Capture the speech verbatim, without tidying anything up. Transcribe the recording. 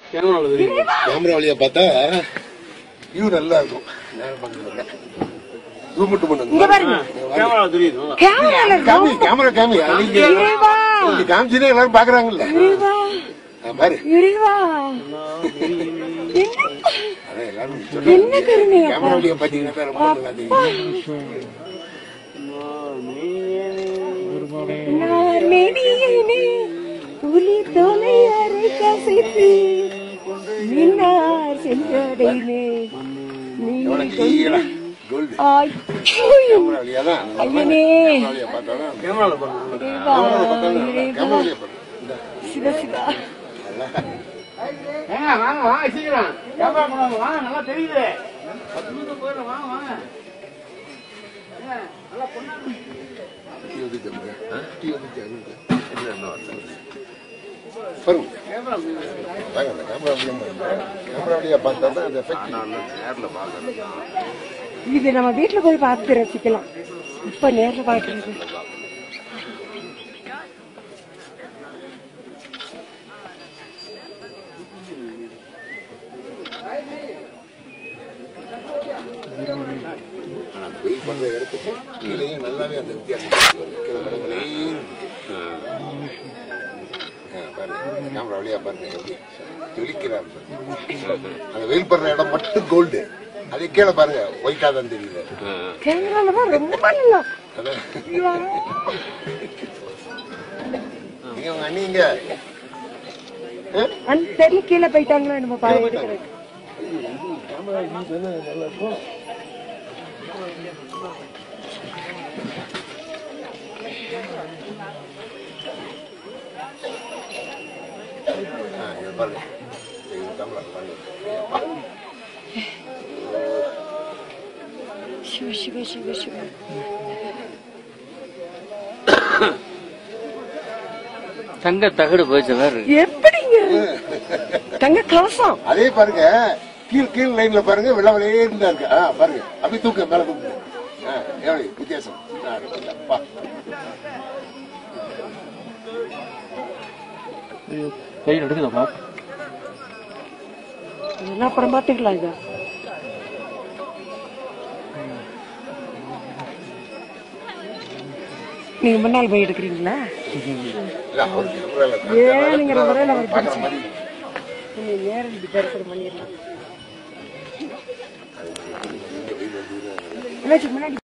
Camera வழியா பார்த்தா view நல்லா இருக்கும். கேமரா காமி காமிச்சுன்னு எல்லாரும் பாக்குறாங்கல்ல பாரு. கேமரா வழியா பாத்தீங்கன்னா ரொம்ப நல்லா தெரியும். புலி தோலை அரை கசைத்து மின்னார் சென்றடைனே சிவ சிவா வாங்க வாங்க சீக்கிரம் கேமரா கொண்டாங்க வாங்க. நல்லா தெரியுது. இது நம்ம வீட்டுல போய் பார்த்து ரசிக்கலாம். இப்ப நேர்ல பாக்குறது நல்லாவே அந்த வித்தியாசம் கேமரா வழியா பாருங்க எப்படி விழிக்கிறார். அந்த வெயில் படுற இடம் மட்டும் கோல்டு. அதே கீழே பாருங்க ஒயிட்டா தான் தெரியுது. உங்க அண்ணிங்க தெரியல கீழே போயிட்டாங்களா நம்ம பாருங்க. நல்லா இருக்கும். சிவ சிவ சிவ சிவ தங்க தகடு போச்சு எப்படிங்க தங்க கலசம். அதே பாருங்க கீழ் கீழ் லைன்ல பாருங்க வெள்ள வெள்ளையே இருந்தா இருக்கு. பாருங்க அப்படி தூக்க மேல தூக்கு. எவ்வளவு வித்தியாசம். கை எடுக்குதப்பா. என்ன அப்புறம் பாத்துக்கலாம். இத நீங்க முன்னால் போய் எடுக்கிறீங்களா? ஏன் நீங்க முறையில நேரம் தரிசனம் பண்ணிடலாம். முன்னாடி